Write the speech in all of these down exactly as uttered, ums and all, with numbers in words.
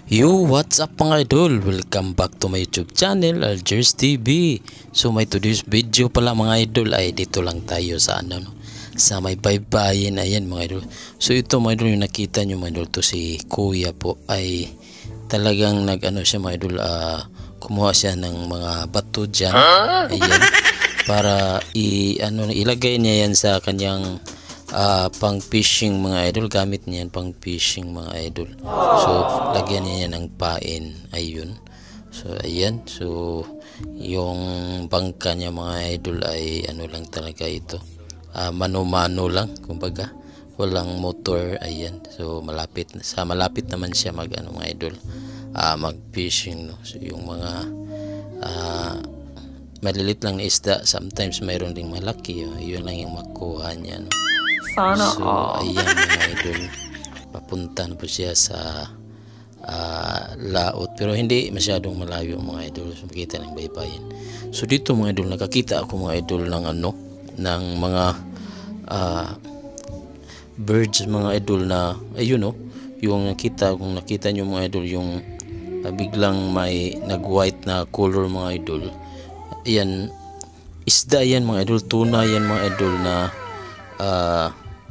Yo, what's up mga idol? Welcome back to my YouTube channel, Algers T V. So my today's video pala mga idol ay dito lang tayo sa ano no? Sa may baybayin, ayan mga idol. So ito mga idol, yung nakita nyo mga idol, to si Kuya po ay talagang nag ano siya mga idol, uh, kumuha siya ng mga bato dyan, ayan, para i ano ilagay niya yan sa kanyang Uh, pang fishing mga idol. Gamit niya yan pang fishing mga idol. So lagyan niya yan ng pain, ayun. So ayan, so yung bangka niya mga idol ay ano lang talaga ito, uh, mano-mano lang, kumbaga walang motor, ayan. So malapit sa malapit naman siya mag ano mga idol, uh, mag fishing no? So yung mga uh, malilit lang na isda, sometimes mayroon ding malaki, oh. Yun lang yung makuha niya no? Sana so ayan mga idol, papunta na po siya sa uh, laot, pero hindi masyadong malayo mga idol. So makita ng baybayin. So dito mga idol, nakakita ako mga idol ng ano, ng mga uh, birds mga idol na ayun no, yung nakita, kung nakita nyo mga idol, yung uh, biglang may nag white na color mga idol, ayan, isda yan mga idol, tuna yan mga idol na uh,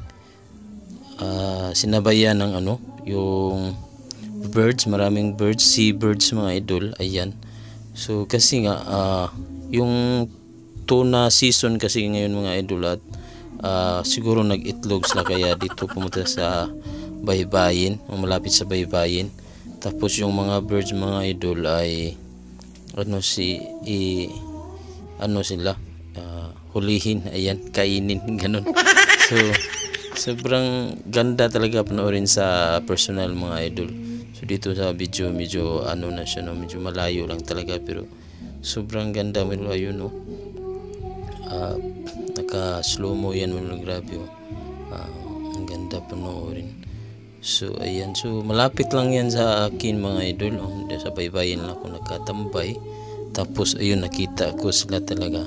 uh, sinabayan ng ano, yung birds, maraming birds, sea birds mga idol, ayan. So kasi nga uh, yung tuna season kasi ngayon mga idol, at uh, siguro nag-itlog sila, kaya dito pumunta sa baybayin, malapit sa baybayin. Tapos yung mga birds mga idol ay ano si i, ano sila, uh, hulihin, ayan, kainin, ganun. So sobrang ganda talaga panoorin sa personal mga idol. So dito sa video medyo ano na siya no, medyo malayo lang talaga, pero sobrang ganda mo, ayun no. Uh, naka slow mo yan mo, grabe oh. Uh, ang ganda panoorin. So ayan, so malapit lang yan sa akin mga idol oh. Sa baybayin lang ako nakatambay. Tapos ayun, nakita ko sila talaga.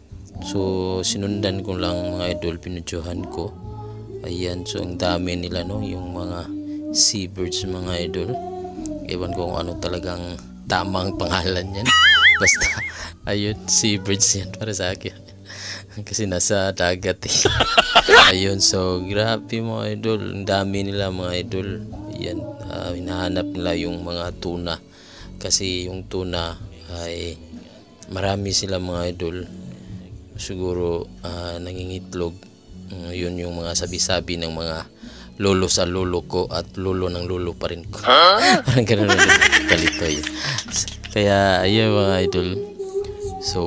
So sinundan ko lang mga idol, pinudyohan ko. Ayan, so ang dami nila no, yung mga seabirds mga idol. Ewan ko kung ano talagang tamang pangalan yan. Basta ayun, seabirds yan para sa akin. Kasi nasa dagat eh. Ayun, so grabe mga idol, ang dami nila mga idol. Ayan, uh, hinahanap nila yung mga tuna. Kasi yung tuna ay marami sila mga idol. Siguro uh, nangingitlog. Uh, yun yung mga sabi-sabi ng mga lolo sa lolo ko, at lolo ng lolo pa rin ko. Parang ganun na kalito yun. Kaya ayun mga idol, so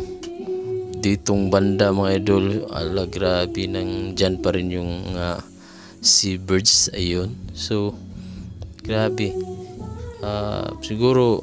ditong banda mga idol, ala grabe, nang dyan pa rin yung uh, seabirds, ayun. So grabe, uh, siguro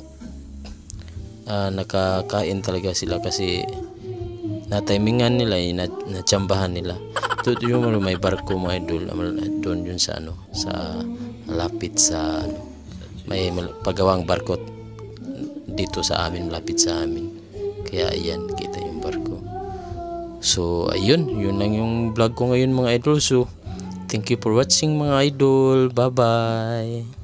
uh, nakakain talaga sila kasi natimingan nila, eh, na, natsambahan nila. Ito yung may barko mga idol, doon yun sa ano, sa malapit sa ano, may pagawang barko dito sa amin, malapit sa amin. Kaya ayan, kita yung barko. So ayun, yun lang yung vlog ko ngayon mga idol. So thank you for watching mga idol, bye bye.